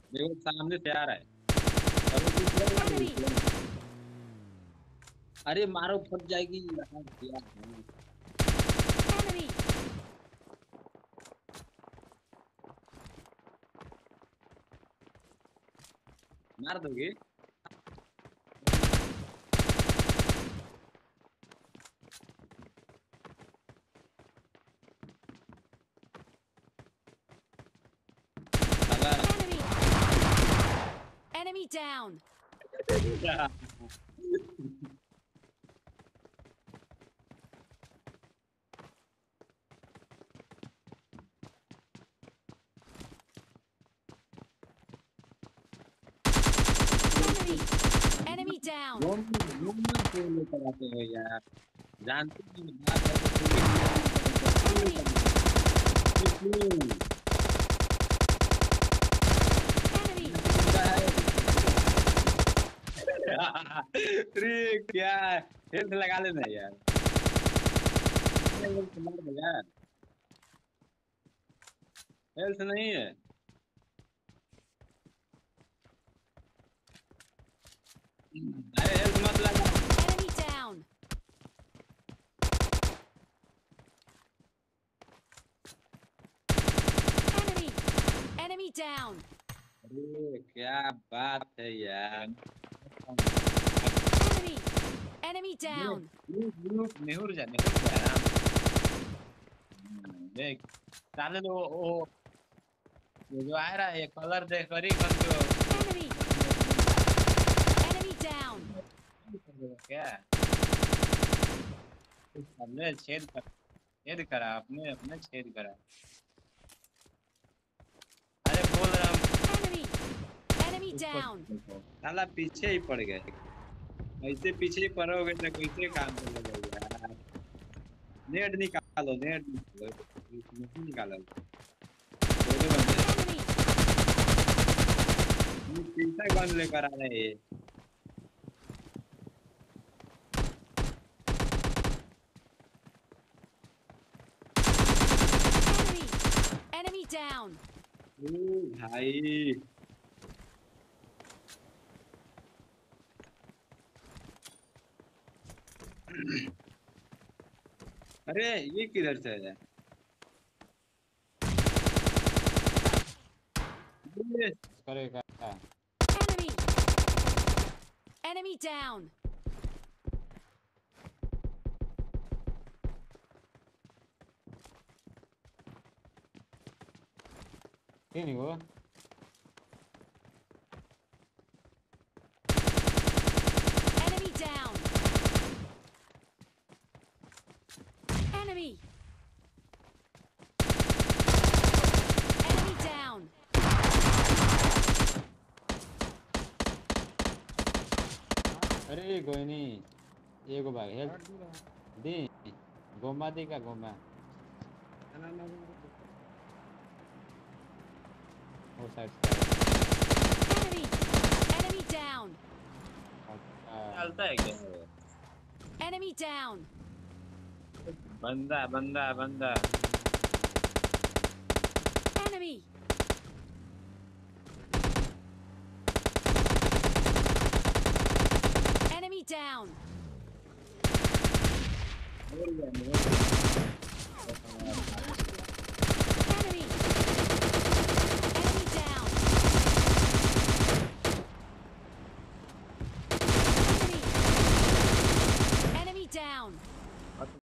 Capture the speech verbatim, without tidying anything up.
देखो सामने से आ रहा है। और वो दूसरा वाला भी Enemy! दूसरा। अरे मारो फट जाएगी यार क्या है? Enemy! मार दोगे? साला। Enemy! Enemy down! Enemy! Enemy down! घूम घूम मत क्यों लेकर आते हो यार? जानते हो बात है तो फिर भी घूम लेकर आते हो, क्यों Enemy! लेकर आते हो? क्यों? Enemy! यहाँ पे बंदा है। अरे क्या? हेल्थ लगा लेना यार। कितना हेल्थ मार दो यार। हेल्थ नहीं है। अरे हेल्थ मत लगा। Enemy down! Enemy! Enemy down! अरे क्या बात है यार। भाग। Enemy! Enemy ये down! ये ये नेहुर जा नेहुर जा आराम से। हाँ, देख। साले तो वो वो जो आ रहा है ये कलर देख कर ही कौन जो Enemy! आराम देगा बंदा। Enemy down! छेद कर देगा क्या? साले छेद कर छेद करा अपने अपने छेद करा। अरे बोल रहा हूँ। Enemy! Enemy ऊपर down! देखो साला पीछे ही पड़ गए। ऐसे पीछे ही पड़ोगे तो कैसे काम चलेगा यार? नेट निकालो नेट निकालो। नहीं निकाला। दो दो बंदे हैं। Enemy! ये तीसरा गन लेकर आ रहे हैं। Enemy! Enemy down! ओ भाई। अरे ये किधर से है? ये करेगा। Enemy! Enemy down! ये नहीं वो। Enemy down! Enemy! Enemy down! अरे कोई नहीं। ये को भाग हेल्थ दी। गोमा दी का गोमा। वो साइड से Enemy! Enemy down! चलता है क्या वो? Enemy down! बंदा बंदा बंदा। Enemy! Enemy down! मोर गया मोर गया।